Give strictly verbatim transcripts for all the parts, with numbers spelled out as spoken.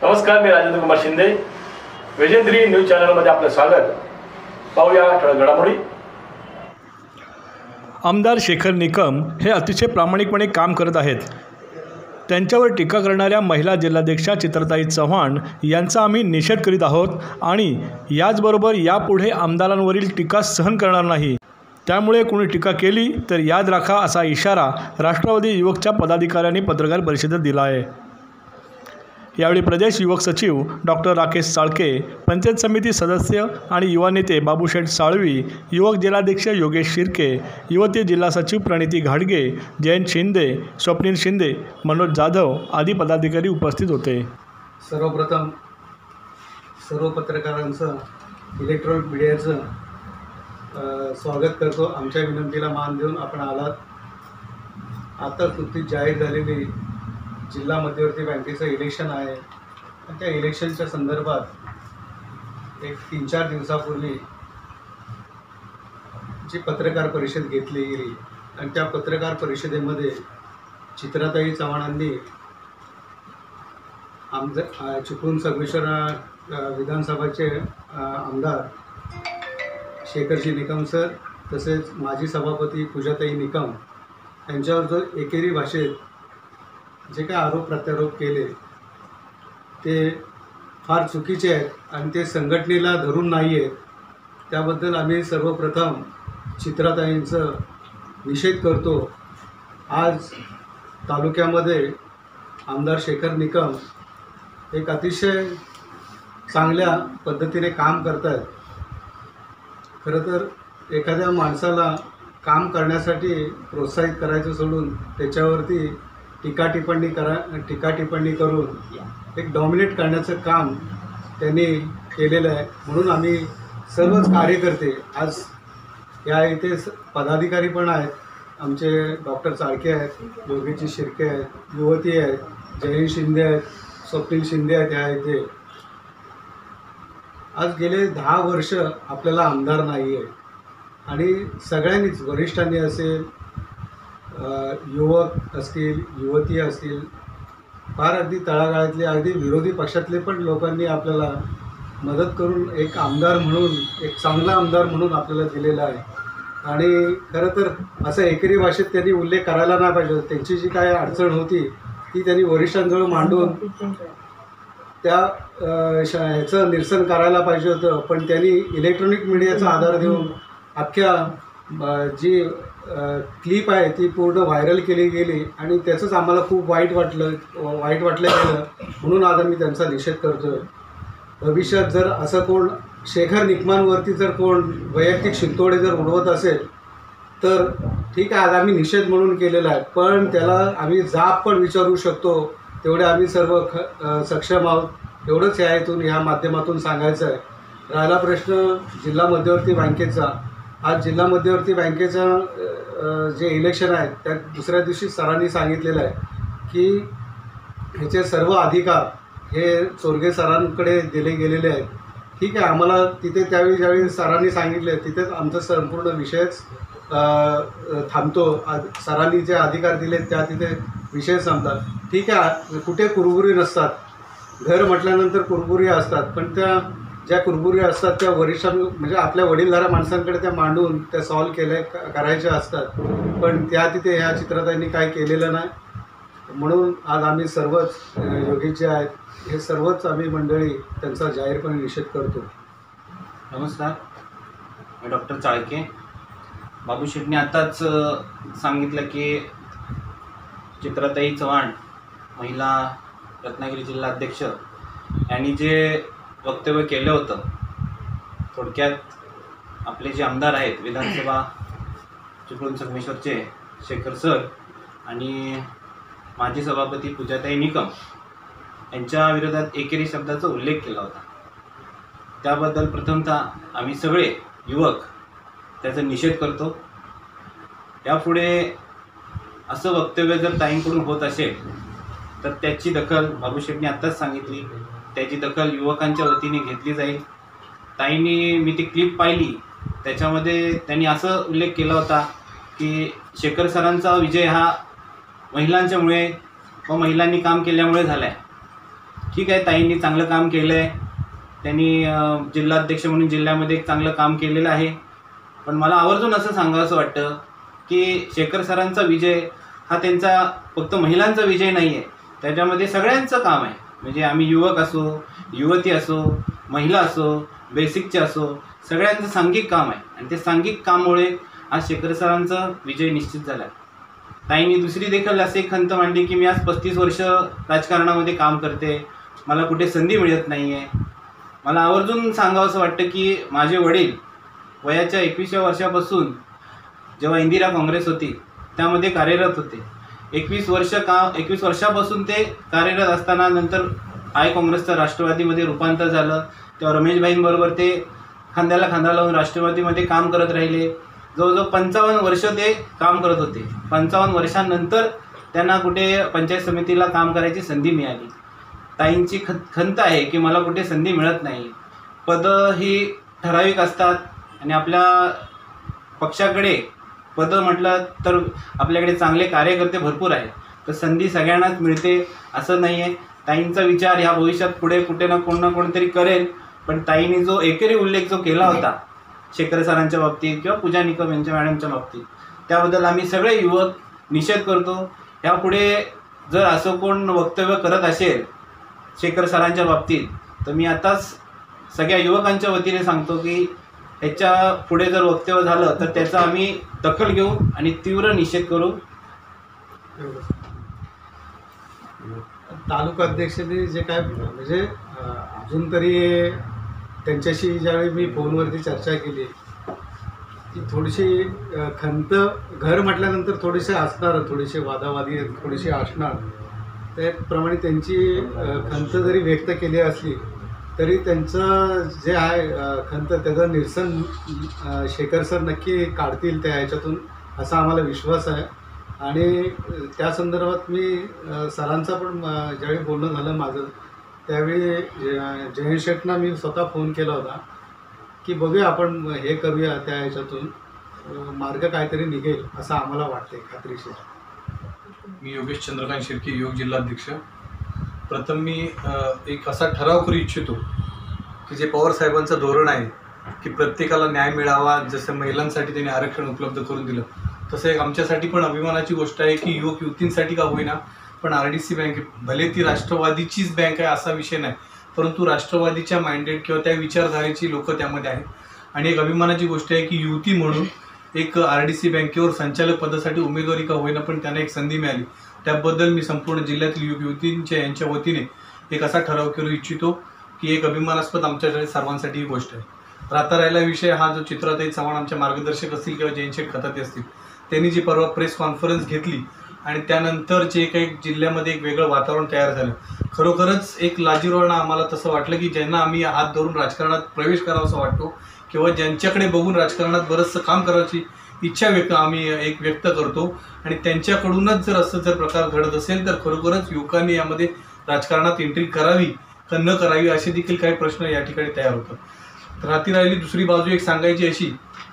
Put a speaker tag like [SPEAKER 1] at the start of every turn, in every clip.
[SPEAKER 1] नमस्कार, मी राजेंद्र कुमार शिंदे. वेजेंद्री न्यूज चॅनलमध्ये आपलं स्वागत. पाहूया ठळक घडामोडी.
[SPEAKER 2] आमदार शेखर निकम हे अतिशय प्रामाणिकपणे काम करत आहेत. त्यांच्यावर टीका करणाऱ्या महिला जिल्हाध्यक्षा चित्रताई चव्हाण यांचा आम्ही निषेध करीत आहोत आणि याचबरोबर यापुढे आमदारांवरील टीका सहन करणार नाही. त्यामुळे कोणी टीका केली तर याद राखा, असा इशारा राष्ट्रवादी युवकच्या पदाधिकाऱ्यांनी पत्रकार परिषदेत दिला आहे. यावेळी प्रदेश युवक सचिव डॉक्टर राकेश साळके, पंचायत समिती सदस्य आणि युवा नेते बाबूशेठ साळवी, युवक जिल्हाध्यक्ष योगेश शिर्के, युवती जिल्हा सचिव प्रणिती घाडगे, जयंत शिंदे, स्वप्नील शिंदे, मनोज जाधव आदी पदाधिकारी उपस्थित होते.
[SPEAKER 3] सर्वप्रथम सर्व पत्रकारांचं, इलेक्ट्रॉनिक मीडियाचं स्वागत करतो. आमच्या विनंतीला मान देऊन आपण आलात. आत्ताच नुकतीच जाहीर झालेली जिल्हा मध्यवर्ती बँकेचं इलेक्शन आहे आणि त्या इलेक्शनच्या संदर्भात एक तीन चार दिवसापूर्वी जी पत्रकार परिषद घेतली गेली आणि त्या पत्रकार परिषदेमध्ये चित्रताई चव्हाणांनी आमदार चिपळूण संगमेश्वर विधानसभाचे आमदार शेखरजी निकम सर, तसेच माजी सभापती पूजाताई निकम यांच्यावर जो एकेरी भाषेत जे काही आरोप प्रत्यारोप केले ते फार चुकीचे आहेत आणि ते संघटनेला धरून नाही आहेत. त्याबद्दल आम्ही सर्वप्रथम चित्रताईंचं निषेध करतो. आज तालुक्यामध्ये आमदार शेखर निकम एक अतिशय चांगल्या पद्धतीने काम करत आहेत. खरं तर एखाद्या माणसाला काम करण्यासाठी प्रोत्साहित करायचं सोडून त्याच्यावरती टीका टिप्पणी करा टीका टिप्पणी करून एक डॉमिनेट करण्याचं काम त्यांनी केलेलं आहे. म्हणून आम्ही सर्वच कार्यकर्ते आज या इथे पदाधिकारी पण आहेत. आमचे डॉक्टर चाळके आहेत, योगेश शिर्के आहेत, युवती आहेत, जयंत शिंदे आहेत, स्वप्नील शिंदे आहेत. ह्या इथे आज गेले दहा वर्ष आपल्याला आमदार नाही आहे आणि सगळ्यांनीच, वरिष्ठांनी असेल, युवक असतील, युवती असतील, फार अगदी तळागाळातले, अगदी विरोधी पक्षातले पण लोकांनी आपल्याला मदत करून एक आमदार म्हणून, एक चांगला आमदार म्हणून आपल्याला दिलेला आहे. आणि खरं तर असं एकेरी भाषेत त्यांनी उल्लेख करायला नाही पाहिजे. त्यांची जी काय अडचण होती ती त्यांनी वरिष्ठांजवळ मांडून त्या ह्याचं निरसन करायला पाहिजे होतं. पण त्यांनी इलेक्ट्रॉनिक मीडियाचा आधार देऊन अख्ख्या जी क्लिप आहे ती पूर्ण व्हायरल केली गेली आणि त्याचंच आम्हाला खूप वाईट वाटलं वाईट वाटलं गेलं. म्हणून आज आम्ही त्यांचा निषेध करतो आहे. भविष्यात जर असं कोण शेखर निकमांवरती जर कोण वैयक्तिक शिंतोडे जर उडवत असेल तर ठीक आहे, आज आम्ही निषेध म्हणून केलेला आहे, पण त्याला आम्ही जाब पण विचारू शकतो. तेवढे आम्ही सर्व ख सक्षम आहोत. एवढंच या इथून ह्या माध्यमातून सांगायचं आहे. राहिला प्रश्न जिल्हा मध्यवर्ती बँकेचा. आज जिल्हा मध्यवर्ती बँकेचं जे इलेक्शन आहे त्या दुसऱ्या दिवशी सरांनी सांगितलेलं आहे की ह्याचे सर्व अधिकार हे चोरगे सरांकडे दिले गेलेले आहेत. ठीक आहे, आम्हाला तिथे त्यावेळी ज्यावेळी सरांनी सांगितले तिथेच आमचा संपूर्ण विषयच थांबतो. सरांनी जे अधिकार दिले त्या तिथे विषय संपतात. ठीक आहे, कुठे कुरबुरी नसतात. घर म्हटल्यानंतर कुरबुरी असतात, पण त्या ज्या कुरबुरी असतात त्या वरिष्ठां म्हणजे आपल्या वडीलधाऱ्या माणसांकडे त्या मांडून त्या सॉल्व केल्या करायच्या असतात. पण त्या तिथे ह्या चित्रताईंनी काय केलेलं नाही. म्हणून आज आम्ही सर्वच योगेश जे आहेत हे सर्वच आम्ही मंडळी त्यांचा जाहीरपणे निषेध करतो.
[SPEAKER 4] नमस्कार, मी डॉक्टर चाळके. बाबू शेठने आताच सांगितलं की चित्रताई चव्हाण, महिला रत्नागिरी जिल्हा अध्यक्ष, यांनी जे वक्तव्य केलं होतं, थोडक्यात आपले जे आमदार आहेत विधानसभा चिपळूण संगमेश्वरचे शेखर सर आणि माजी सभापती पूजाताई निकम यांच्या विरोधात एकेरी शब्दाचा उल्लेख केला होता. त्याबद्दल प्रथमतः आम्ही सगळे युवक त्याचा निषेध करतो. यापुढे असं वक्तव्य जर ताईंकडून होत असेल तर त्याची दखल बाबू शेठने आत्ताच सांगितली, त्याची दखल युवकांच्या वतीने घेतली जाईल. ताईंनी मी ती क्लिप पाहिली, त्याच्यामध्ये त्यांनी असं उल्लेख केला होता की शेखर सरांचा विजय हा महिलांच्यामुळे व महिलांनी काम केल्यामुळे झाला आहे. ठीक आहे, ताईंनी चांगलं काम केलं आहे, त्यांनी अं, जिल्हाध्यक्ष म्हणून जिल्ह्यामध्ये एक चांगलं काम केलेलं आहे. पण मला आवर्जून असं सांगावंसं वाटतं की शेखर सरांचा विजय हा त्यांचा फक्त महिलांचा विजय नाही आहे, त्याच्यामध्ये सगळ्यांचं काम आहे. म्हणजे आम्ही युवक असो, युवती असो, महिला असो, बेसिकचे असो, सगळ्यांचं सांघिक काम आहे आणि ते सांघिक कामामुळे आज शेखर सरांचा विजय निश्चित झाला आहे. ताईंनी दुसरी देखील असे खंत मांडली की मी आज पस्तीस वर्ष राजकारणामध्ये काम करते, मला कुठे संधी मिळत नाही आहे. मला आवर्जून सांगावंसं वाटतं की माझे वडील वयाच्या एकविसाव्या वर्षापासून जेव्हा इंदिरा काँग्रेस होती त्यामध्ये कार्यरत होते. एकवीस वर्ष का एकवीस वर्षापासून ते कार्यरत असताना नंतर आय काँग्रेसचं राष्ट्रवादीमध्ये रूपांतर झालं. तेव्हा रमेशभाईंबरोबर ते खांद्याला खांदा लावून राष्ट्रवादीमध्ये काम करत राहिले. जवळजवळ पंचावन्न वर्ष ते काम करत होते. पंचावन्न वर्षांनंतर त्यांना कुठे पंचायत समितीला काम करायची संधी मिळाली. ताईंची ख खंत आहे की मला कुठे संधी मिळत नाही. पदं ही ठराविक असतात आणि आपल्या पक्षाकडे पदं म्हटलं तर आपल्याकडे चांगले कार्यकर्ते भरपूर आहेत, तर संधी सगळ्यांनाच मिळते असं नाही आहे. ताईंचा विचार ह्या भविष्यात पुढे कुठे ना कोण ना कोणतरी करेल, पण ताईंनी जो एकेरी उल्लेख जो केला होता शेखर सरांच्या बाबतीत किंवा पूजा निकम यांच्या मॅडमच्या बाबतीत, त्याबद्दल आम्ही सगळे युवक निषेध करतो. यापुढे जर असं कोण वक्तव्य करत असेल शेखर सरांच्या बाबतीत तर मी आताच सगळ्या युवकांच्या वतीने सांगतो की ह्याच्या पुढे जर वक्तव्य झालं तर त्याचा आम्ही दखल घेऊ आणि तीव्र निषेध करू.
[SPEAKER 3] तालुका अध्यक्षांनी जे काय म्हणजे अजून तरी त्यांच्याशी ज्यावेळी मी फोनवरती चर्चा केली की थोडीशी खंत घर म्हटल्यानंतर थोडेसे असणार, थोडेसे वादावादी थोडीशी असणार, त्याप्रमाणे त्यांची खंत जरी व्यक्त केली असली तरी त्यांचं जे आहे खंत त्याचं निरसन शेखर सर नक्की काढतील त्या ह्याच्यातून असा आम्हाला विश्वास आहे. आणि त्या संदर्भात मी सरांचा पण ज्यावेळी बोलणं झालं माझं त्यावेळी जयंत शेठना मी स्वतः फोन केला होता की बघूया आपण हे करूया, त्या ह्याच्यातून मार्ग काहीतरी निघेल असं आम्हाला वाटते खात्रीशीर.
[SPEAKER 5] मी योगेश चंद्रकांत शिर्के, योग जिल्हाध्यक्ष. प्रथम मी एक असा ठराव करू इच्छितो की जे पवार साहेबांचं धोरण आहे की प्रत्येकाला न्याय मिळावा, जसं महिलांसाठी त्यांनी आरक्षण उपलब्ध करून दिलं तसं एक आमच्यासाठी पण अभिमानाची गोष्ट आहे की युवक युवतींसाठी का होईना पण आर डी सी बँक, भले ती राष्ट्रवादीचीच बँक आहे असा विषय नाही, परंतु राष्ट्रवादीच्या माइंडेड किंवा त्या विचारधारेची लोक त्यामध्ये आहेत. आणि एक अभिमानाची गोष्ट आहे की युवती म्हणून एक आर डी सी बँकेवर संचालक पदासाठी उमेदवारी का होईना पण त्यांना एक संधी मिळाली. त्याबद्दल मी संपूर्ण जिल्ह्यातील युवक युवतींच्या यांच्या वतीने एक असा ठराव करू इच्छितो की एक अभिमानास्पद आमच्याकडे सर्वांसाठी ही गोष्ट आहे. राहता राहिला विषय हा जो चित्राताई चव्हाण आमच्या मार्गदर्शक असतील किंवा जयंत खताते असतील त्यांनी जी परवा प्रेस कॉन्फरन्स घेतली आणि त्यानंतर जे काही जिल्ह्यामध्ये एक वेगळं वातावरण तयार झालं, खरोखरच एक लाजिरवाणं आम्हाला तसं वाटलं की ज्यांना आम्ही हात धरून राजकारणात प्रवेश करावासा वाटतो किंवा ज्यांच्याकडे बघून राजकारणात बरंचसं काम करायची इच्छा व्यक्त आम्ही एक व्यक्त करतो आणि त्यांच्याकडूनच जर असं जर प्रकार घडत असेल तर खरोखरच युवकांनी यामध्ये राजकारणात एंट्री करावी का न करावी असे देखील काही प्रश्न या ठिकाणी तयार होतात. राहती राहिली दुसरी बाजू एक सांगायची अशी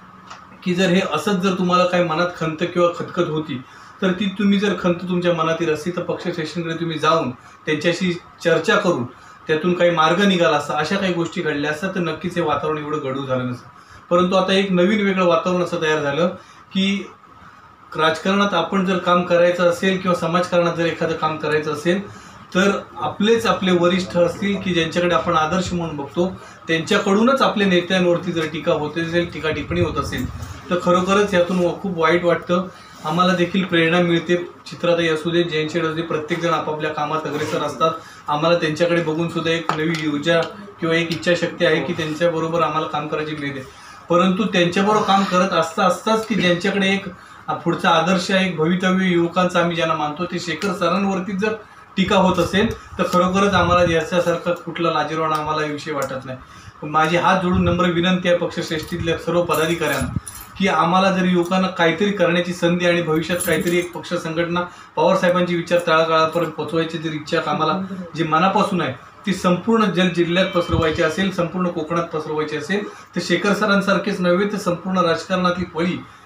[SPEAKER 5] की जर हे असंच जर तुम्हाला काही मनात खंत किंवा खतखत होती तर ती तुम्ही जर खंत तुमच्या मनातील असती तर पक्ष स्टेशनकडे तुम्ही जाऊन त्यांच्याशी चर्चा करून त्यातून काही मार्ग निघाला असता, अशा काही गोष्टी घडल्या असतात तर नक्कीच हे वातावरण एवढं गढूळ झालं नसतं. परंतु आता एक नवीन वेगळं वातावरण असं तयार झालं की राजकारणात आपण जर काम करायचं असेल किंवा समाजकारणात जर एखादं काम करायचं असेल तर आपलेच आपले वरिष्ठ असतील की ज्यांच्याकडे आपण आदर्श म्हणून बघतो त्यांच्याकडूनच आपल्या नेत्यांवरती जर टीका होत असेल, टीका टिप्पणी होत असेल तर खरोखरच यातून खूप वाईट वाटतं. आम्हाला देखील प्रेरणा मिळते. चित्राताई असू दे, जयंत शेठ असू दे, प्रत्येकजण आपापल्या कामात अग्रेसर असतात. आम्हाला त्यांच्याकडे बघून सुद्धा एक नवी ऊर्जा किंवा एक इच्छाशक्ती आहे की त्यांच्याबरोबर आम्हाला काम करायची मिळते. परंतु त्यांच्याबरोबर काम करत असता असताच की ज्यांच्याकडे एक पुढचा आदर्श आहे, एक भवितव्य युवकांचा आम्ही ज्यांना मानतो ते शेखर सरांवरती जर टीका होत असेल तर खरोखरच आम्हाला याच्यासारखा कुठला लाजिरवाणा आम्हाला विषय वाटत नाही. माझी हात जोडून नम्र विनंती आहे पक्षश्रेष्ठीतल्या सर्व पदाधिकाऱ्यांना की आम्हाला जर युवकांना काहीतरी करण्याची संधी आणि भविष्यात काहीतरी एक पक्ष संघटना पवार साहेबांची विचार तळागाळापर्यंत पोहोचवायची जर इच्छा आम्हाला जी मनापासून आहे ती संपूर्ण जल जिल्ह्यात पसरवायची असेल, संपूर्ण कोकणात पसरवायची असेल तर शेखर सरांसारखेच नव्हे तर संपूर्ण राजकारणातली फळी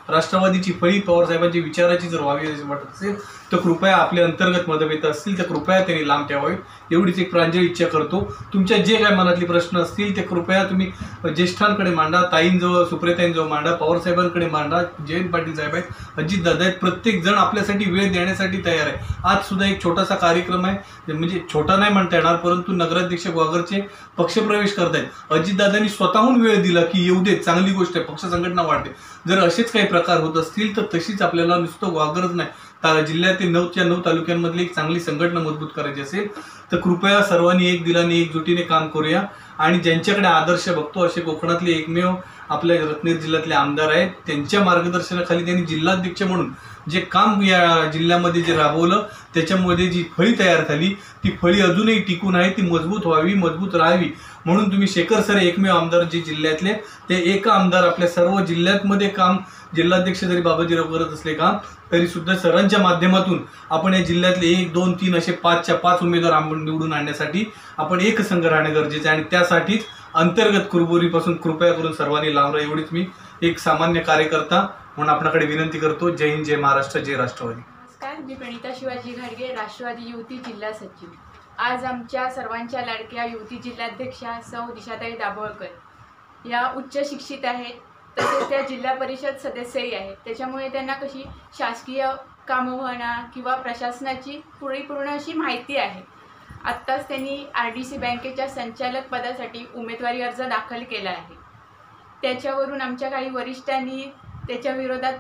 [SPEAKER 5] राष्ट्रवादीची फळी पवारसाहेबांची विचाराची जर व्हावी असे वाटत असेल तर कृपया आपले अंतर्गत मतभेद असतील तर कृपया त्यांनी लांब ठेवावे, एवढीच एक प्रांजळ इच्छा करतो. तुमच्या जे काय मनातले प्रश्न असतील ते कृपया तुम्ही ज्येष्ठांकडे मांडा, ताईंजवळ सुप्रियाताईंजवळ मांडा, पवारसाहेबांकडे मांडा, जयंत पाटील साहेब आहेत, अजितदादा आहेत, प्रत्येक जण आपल्यासाठी वेळ देण्यासाठी तयार आहे. आज सुद्धा एक छोटासा कार्यक्रम आहे, म्हणजे छोटा नाही म्हणता येणार, परंतु नगराध्यक्ष ग्वागरचे पक्षप्रवेश करत आहेत. अजितदादांनी स्वतःहून वेळ दिला की येऊ देत, चांगली गोष्ट आहे, पक्ष संघटना वाढते. जर असेच काही प्रकार होत असतील तर तशीच आपल्याला नुसतं ग्वागरच नाही तर जिल्ह्यातील नऊच्या नऊ तालुक्यांमधली एक चांगली संघटना मजबूत करायची असेल तर कृपया सर्वांनी एक दिलाने एकजुटीने काम करूया. आणि ज्यांच्याकडे आदर्श बघतो असे कोकणातले एकमेव आपल्या रत्नागिरी जिल्ह्यातले आमदार आहेत, त्यांच्या मार्गदर्शनाखाली त्यांनी जिल्हाध्यक्ष म्हणून जे काम या जिल्ह्यामध्ये जे राबवलं त्याच्यामध्ये जी फळी तयार झाली ती फळी अजूनही टिकून आहे, ती मजबूत व्हावी, मजबूत राहावी. म्हणून तुम्ही शेखर सर एकमेव आमदार जे जिल्ह्यातले ते एक आमदार आपल्या सर्व जिल्ह्यातमध्ये काम जिल्हाध्यक्ष जरी बाबाजीराव करत असले काम तरी सुद्धा सरांच्या माध्यमातून आपण या जिल्ह्यातले एक दोन तीन असे पाचच्या पाच उमेदवार आपण निवडून आणण्यासाठी आपण एक संघ राहणे गरजेचे आहे. आणि त्यासाठीच अंतर्गत कुरबुरीपासून कृपया करून सर्वांनी लांब राहा, एवढीच मी एक सामान्य कार्यकर्ता म्हणून आपल्याकडे विनंती करतो. जय हिंद, जय महाराष्ट्र, जय राष्ट्रवादी.
[SPEAKER 6] नमस्कार, मी प्रणिता शिवाजी घाडगे, राष्ट्रवादी युवती जिल्हा सचिव. आज आमच्या सर्वांच्या लाडक्या युवती जिल्हाध्यक्षा सौ दिशाताई दाभोळकर या उच्च शिक्षित आहेत, तसेच त्या जिल्हा परिषद सदस्यही आहेत. त्याच्यामुळे त्यांना कशी शासकीय कामं म्हणा किंवा प्रशासनाची परिपूर्ण अशी माहिती आहे. आत्ताच त्यांनी आर डी सी बँकेच्या संचालक पदासाठी उमेदवारी अर्ज दाखल केला आहे. त्याच्यावरून आमच्या काही वरिष्ठांनी त्याच्या विरोधात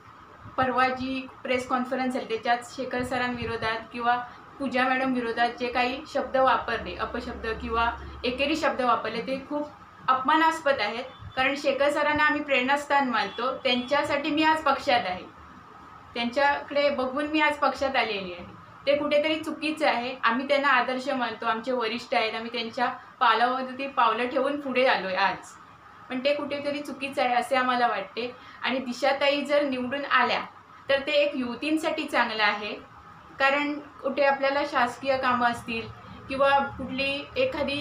[SPEAKER 6] परवा जी प्रेस कॉन्फरन्स झाली त्याच्यात शेखर सरांविरोधात किंवा पूजा मॅडम विरोधात जे काही शब्द वापरले, अपशब्द किंवा एकेरी शब्द वापरले ते खूप अपमानास्पद आहेत. कारण शेखर सरांना आम्ही प्रेरणास्थान मानतो, त्यांच्यासाठी मी आज पक्षात आहे, त्यांच्याकडे बघून मी आज पक्षात आलेली आहे. ते कुठेतरी चुकीचं आहे. आम्ही त्यांना आदर्श मानतो, आमचे वरिष्ठ आहेत, आम्ही त्यांच्या पावलावरती पावलं ठेवून पुढे आलो आहे आज, पण ते कुठेतरी चुकीचं आहे असे आम्हाला वाटते. आणि दिशाताई जर निवडून आल्या तर ते एक युवतींसाठी चांगलं आहे, कारण कुठे आपल्याला शासकीय कामं असतील किंवा कुठली एखादी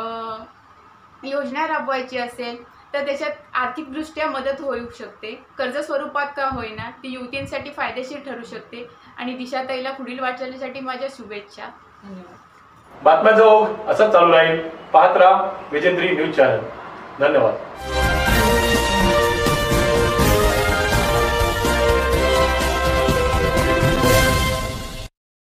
[SPEAKER 6] योजना राबवायची असेल तर त्याच्यात आर्थिकदृष्ट्या मदत होऊ शकते, कर्ज स्वरूपात का होईना, ती युवतींसाठी फायदेशीर ठरू शकते. आणि दिशाताईला पुढील वाटचालीसाठी माझ्या शुभेच्छा. धन्यवाद.
[SPEAKER 1] बातम्याचा ओघ असाच चालू राहील. पाहत राहा विजेंद्री न्यूज चॅनल. धन्यवाद.